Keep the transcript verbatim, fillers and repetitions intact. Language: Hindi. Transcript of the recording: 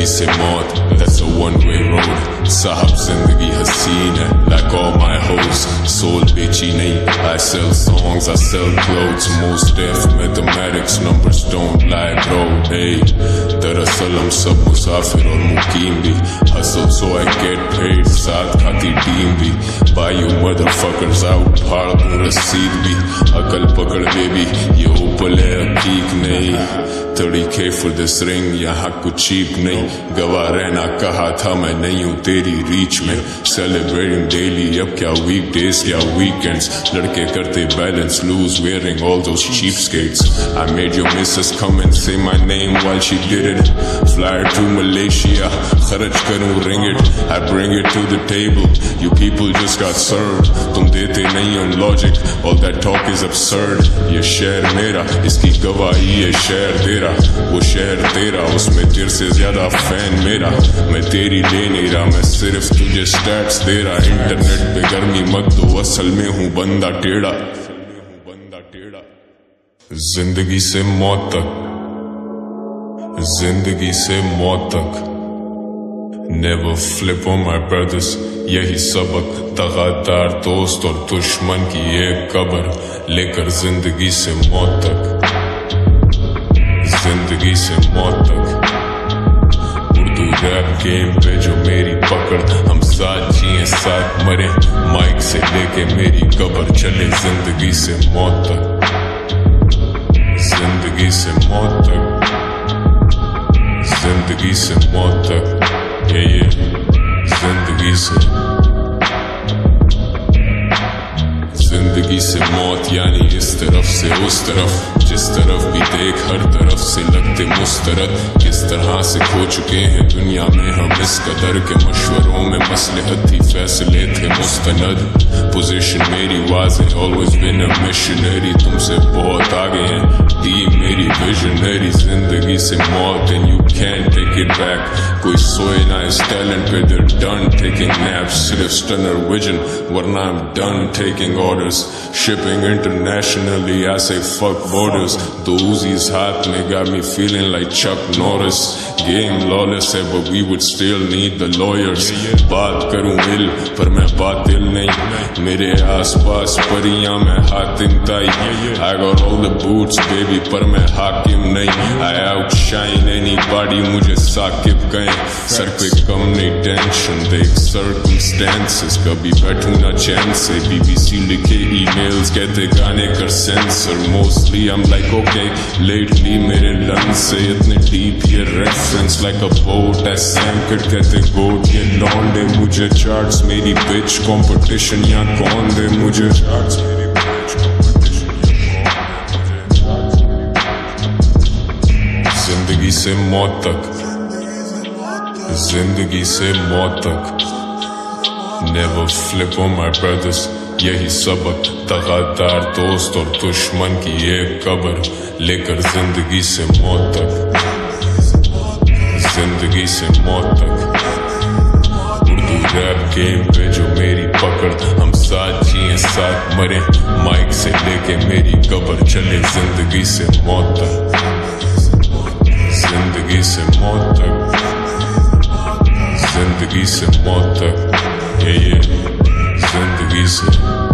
से मौत, that's a one way road. साहब जिंदगी हसीन है, like all my hoes. Soul बेची नहीं, I sell songs, I sell clothes. Most deaf mathematics, numbers don't lie bro. Hey, दरअसल हम सब मुसाफिर और मुकीम भी. Hustle so I get paid, साथ खाती टीम भी. Buy you motherfuckers out, फाड़ दूं रसीद भी. अकल पकड़ बेबी, ये ओपल है हकीक नहीं. थर्टी के for this ring, यहाँ कुछ चीप नहीं. गवाह रहना कहा था मैं नहीं हूँ तेरी रीच में. Celebrating daily, अब क्या weekdays क्या weekends. लड़के करते balance, lose wearing all those cheapskates. I made your missus come and say my name while she did it. Fly her to Malaysia, खर्च करूँ ring it. I bring it to the table, you people just got served. तुम देते नहीं on logic, all that talk is absurd. ये शहर मेरा, इसकी गवाही है शहर तेरा. वो शहर तेरा, उसमें तेरे से ज्यादा फैन मेरा. मैं तेरी ले नहीं रहा, मैं सिर्फ तुझे स्टैट्स दे रहा. इंटरनेट पे गर्मी मत दो, असल में हूँ बंदा टेढ़ा. जिंदगी से मौत तक, जिंदगी से मौत तक. Never flip on my brothers, यही सबक. तगादार दोस्त और दुश्मन की एक कब्र, लेकर जिंदगी से मौत तक, जिंदगी से मौत तक. उर्दू रैप गेम पे जो मेरी पकड़, हम साथ जिए साथ मरे. माइक से लेके मेरी कब्र चले जिंदगी से मौत तक, जिंदगी से मौत तक, जिंदगी से मौत तक. ये ये जिंदगी से, जिंदगी से मौत यानी इस तरफ से उस तरफ. जिस तरफ भी देख हर तरफ से लगते मुस्तरद. किस तरह से खो चुके हैं दुनिया में हम इस कदर के. मशवरों में मसलहत थी, फैसले थे मुस्तनद. पोजीशन मेरी वाज़ेह, ऑलवेज बिन अ मिशनरी. तुमसे बहुत आगे हैं, टीम मेरी विजनरी. जिंदगी से मौत and you can take it back. कोई सोए ना इस टैलेंट पे, they're done taking naps. सिर्फ स्टनर विजन, वरना I'm done taking orders. Shipping internationally, I say fuck borders. The Uzi's हाथ में got me feeling like Chuck Norris. Game lawless है, but we would still need the lawyers. बात करूं इल, पर मैं बातिल नहीं. मेरे आसपास परियां, मैं हातिम ताई. I got all the boots baby, पर मैं हाकिम नहीं. I outshine anybody, मुझे साकिब कहें. सर पे कम नहीं टेंशन, देख circumstances. कभी बैठूं ना चैन से, बीबीसी लिखे emails कहते गाने कर censor. Mostly I'm like okay, lately मेरे लंग से इतने deep ये reference like a boat I sank it. कहते goat ये लौंडे मुझे charts, मेरी bitch competition यहाँ कौन दे मुझे charts. मेरी bitch competition यहाँ कौन दे. जिंदगी से मौत तक, जिंदगी से मौत तक. Never flip on my brothers, यही सबक. तगादार दोस्त और दुश्मन की एक कब्र, लेकर जिंदगी से मौत तक, जिंदगी से मौत तक. उर्दू रैप गेम पे जो मेरी पकड़, हम साथ जिए साथ मरे. माइक से लेके मेरी कब्र चले जिंदगी से मौत तक, जिंदगी से मौत तक, जिंदगी से मौत तक. ये ये जिंदगी से